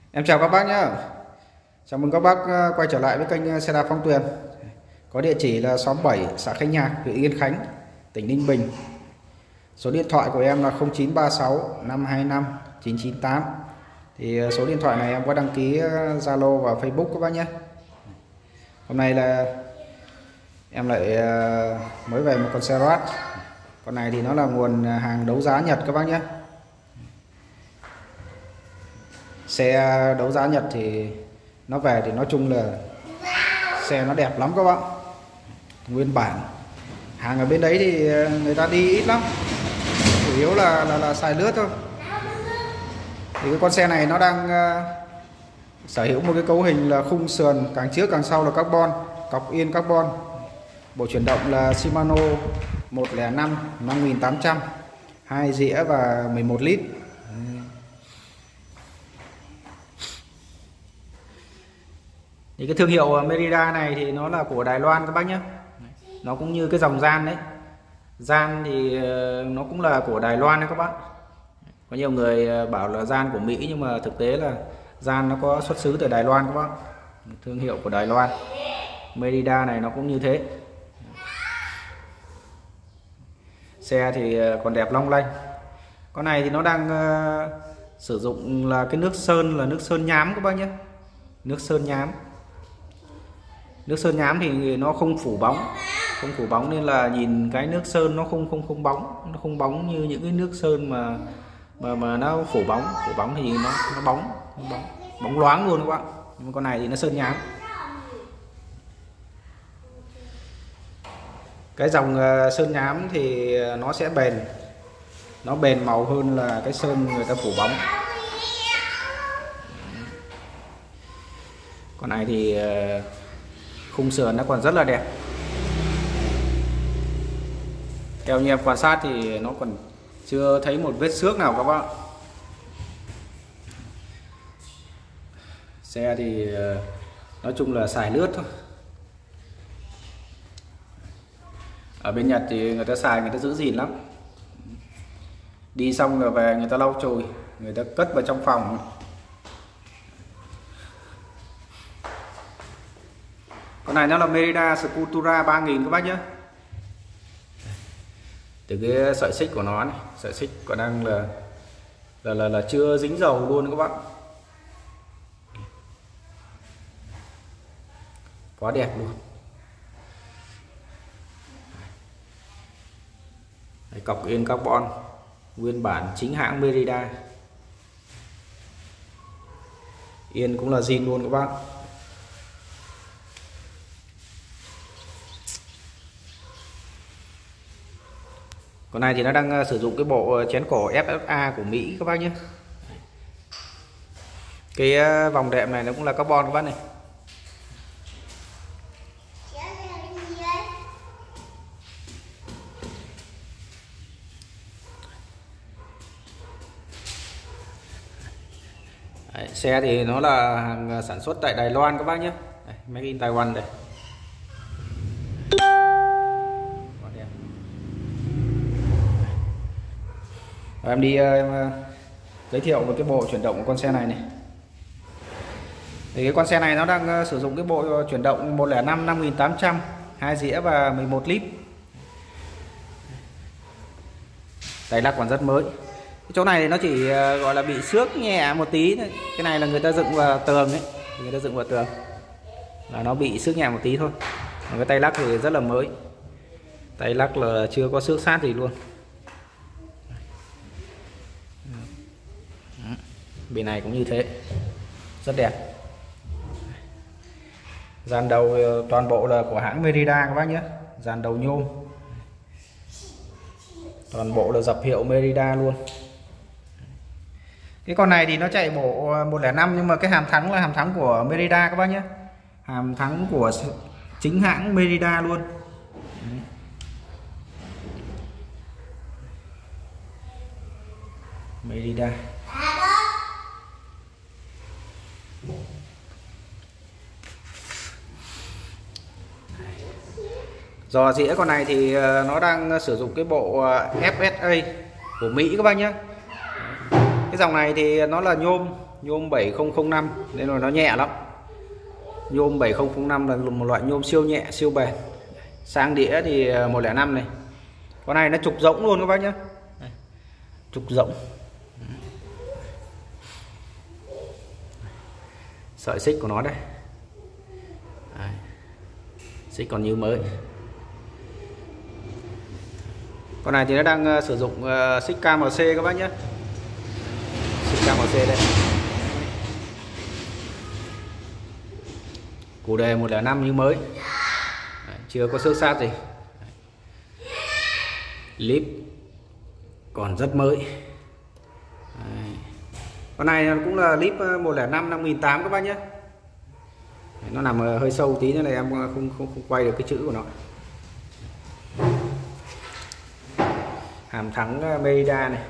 Em chào các bác nhé. Chào mừng các bác quay trở lại với kênh xe đạp Phong Tuyền. Có địa chỉ là xóm 7, xã Khánh Nhạc, huyện Yên Khánh, tỉnh Ninh Bình. Số điện thoại của em là 0936 525 998. Thì số điện thoại này em có đăng ký Zalo và Facebook các bác nhé. Hôm nay là em lại mới về một con xe Road. Con này thì nó là nguồn hàng đấu giá Nhật các bác nhé. Xe đấu giá Nhật thì nó về thì nói chung là xe nó đẹp lắm các bạn, nguyên bản. Hàng ở bên đấy thì người ta đi ít lắm, chủ yếu là xài lướt thôi. Thì cái con xe này nó đang sở hữu một cái cấu hình là khung sườn càng trước càng sau là carbon, cọc yên carbon. Bộ chuyển động là Shimano 105 5800, 2 dĩa và 11 lít. Thì cái thương hiệu Merida này thì nó là của Đài Loan các bác nhé. Nó cũng như cái dòng Gian đấy. Gian thì nó cũng là của Đài Loan đấy các bác. Có nhiều người bảo là Gian của Mỹ, nhưng mà thực tế là Gian nó có xuất xứ từ Đài Loan các bác. Thương hiệu của Đài Loan. Merida này nó cũng như thế. Xe thì còn đẹp long lanh. Con này thì nó đang sử dụng là cái nước sơn, là nước sơn nhám các bác nhé. Nước sơn nhám. Nước sơn nhám thì nó không phủ bóng, nên là nhìn cái nước sơn nó không bóng, nó không bóng như những cái nước sơn mà nó phủ bóng thì nó bóng loáng luôn các bạn. Nhưng con này thì nó sơn nhám. Cái dòng sơn nhám thì nó sẽ bền, nó bền màu hơn là cái sơn người ta phủ bóng. Con này thì khung sườn nó còn rất là đẹp. Theo như em quan sát thì nó còn chưa thấy một vết xước nào các bạn. Xe thì nói chung là xài lướt thôi. Ở bên Nhật thì người ta xài, người ta giữ gìn lắm. Đi xong rồi về người ta lau chùi, người ta cất vào trong phòng. Con này nó là Merida Sculptura 3000 các bác nhé. Từ cái sợi xích của nó này, sợi xích còn đang là chưa dính dầu luôn các bác. Quá đẹp luôn. Đấy, cọc yên carbon nguyên bản chính hãng Merida. Yên cũng là zin luôn các bác. Con này thì nó đang sử dụng cái bộ chén cổ FFA của Mỹ các bác nhé. Cái vòng đệm này nó cũng là carbon các bác này. Đấy, xe thì nó là hàng sản xuất tại Đài Loan các bác nhé. Đây, Made in Taiwan đây. Em đi giới thiệu một cái bộ chuyển động của con xe này này. Thì cái con xe này nó đang sử dụng cái bộ chuyển động 105 5800, 2 dĩa và 11 lít. Tay lắc còn rất mới. Cái chỗ này nó chỉ gọi là bị xước nhẹ một tí thôi. Cái này là người ta dựng vào tường ấy, người ta dựng vào tường là nó bị xước nhẹ một tí thôi. Còn cái tay lắc thì rất là mới. Tay lắc là chưa có xước sát gì luôn. Bên này cũng như thế, rất đẹp. Dàn đầu toàn bộ là của hãng Merida các bác nhé. Dàn đầu nhôm, toàn bộ là dập hiệu Merida luôn. Cái con này thì nó chạy bộ 105, nhưng mà cái hàm thắng là hàm thắng của Merida các bác nhé. Hàm thắng của chính hãng Merida luôn. Merida. Giò dĩa con này thì nó đang sử dụng cái bộ FSA của Mỹ các bác nhé. Cái dòng này thì nó là nhôm, nhôm 7005 nên là nó nhẹ lắm. Nhôm 7005 là một loại nhôm siêu nhẹ, siêu bền. Sang đĩa thì 105 này. Con này nó trục rỗng luôn các bác nhé. Trục rỗng. Sợi xích của nó đây. Đấy. Xích còn như mới. Con này thì nó đang sử dụng xích KMC các bác nhé. Xích KMC đây. Củ đề 105 như mới. Đấy, chưa có xước sát gì. Líp còn rất mới. Đấy. Con này cũng là líp 105 5800 các bác nhé. Nó nằm hơi sâu tí nữa này, em không quay được cái chữ của nó. Hàm thắng Merida này.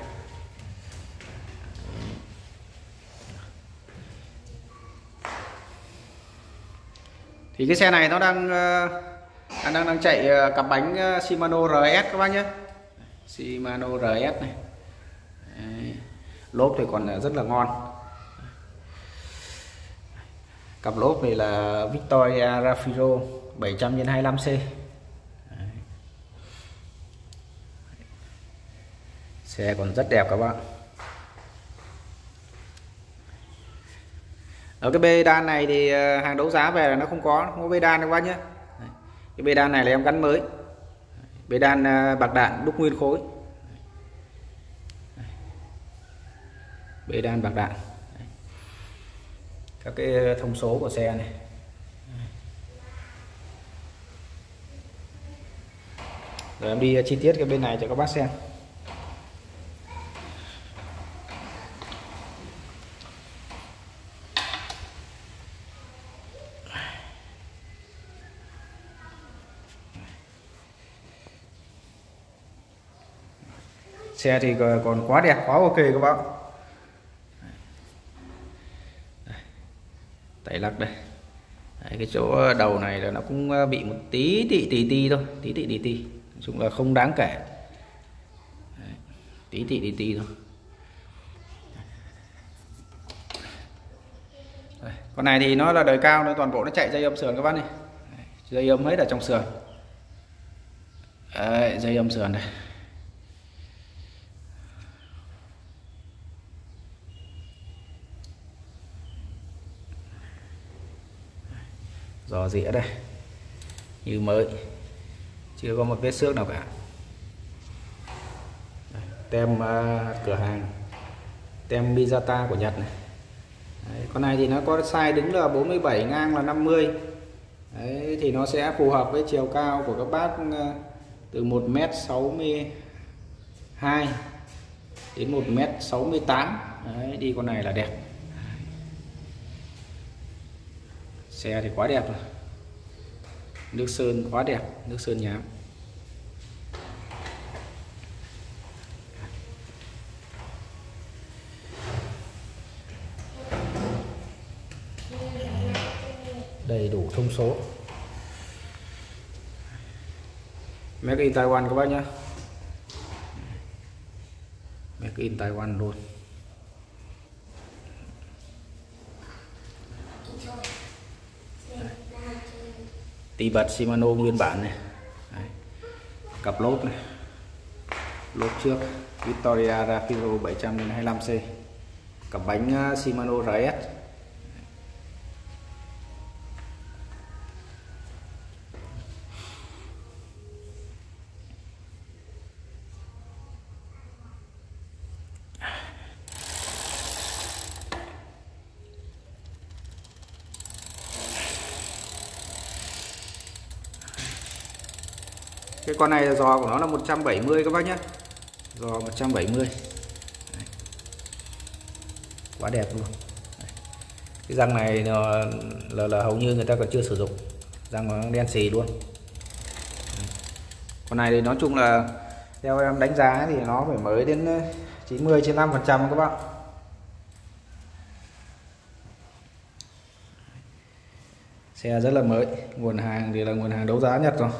Thì cái xe này nó đang chạy cặp bánh Shimano RS các bác nhé. Shimano RS này. Đấy. Lốp thì còn rất là ngon. Cặp lốp này là Victoria Rafiro 700x25C. Đấy. Xe còn rất đẹp các bạn. Ở cái bê đan này thì hàng đấu giá về là nó không có bê đan các bác nhé. Cái bê đan này là em gắn mới. Bê đan bạc đạn đúc nguyên khối. Bê đan bạc đạn. Các cái thông số của xe này. Rồi em đi chi tiết cái bên này cho các bác xem. Xe thì còn quá đẹp, quá ok các bác. Tay lắc đây. Đấy, cái chỗ đầu này là nó cũng bị một tí tì thôi, tí tì. Nói chung là không đáng kể. Đấy, tí tì thôi. Đấy, con này thì nó là đời cao, nó toàn bộ nó chạy dây âm sườn các bác này. Đấy, dây âm hết ở trong sườn. Đấy, dây âm sườn đây. Giò dĩa đây như mới, chưa có một vết xước nào cả. Tem cửa hàng, tem Miyata của Nhật này. Đấy, con này thì nó có size đứng là 47, ngang là 50. Đấy, thì nó sẽ phù hợp với chiều cao của các bác từ 1m62 đến 1m68. Đấy, đi con này là đẹp. Xe thì quá đẹp rồi. Nước sơn quá đẹp, nước sơn nhám. Đầy đủ thông số. Make in Taiwan các bác nhé. Make in Taiwan luôn. Tì bật Shimano nguyên bản này. Đấy. Cặp lốp này. Lốp trước Victoria Rafiro 700x25C. Cặp bánh Shimano RS. Cái con này là giò của nó là 170 các bác nhé. Giò 170. Đấy. Quá đẹp luôn. Đấy. Cái răng này là hầu như người ta còn chưa sử dụng. Răng nó đen xì luôn. Đấy. Con này thì nói chung là theo em đánh giá thì nó phải mới đến 90-95% các bác. Xe rất là mới. Nguồn hàng thì là nguồn hàng đấu giá Nhật rồi.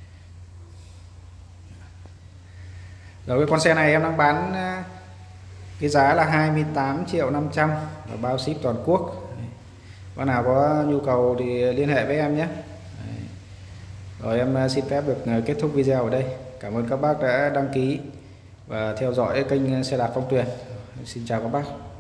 Rồi cái con xe này em đang bán Cái giá là 28.500.000 và bao ship toàn quốc. Bác nào có nhu cầu thì liên hệ với em nhé. Rồi em xin phép được kết thúc video ở đây. Cảm ơn các bác đã đăng ký và theo dõi kênh xe đạp Phong Tuyền. Xin chào các bác.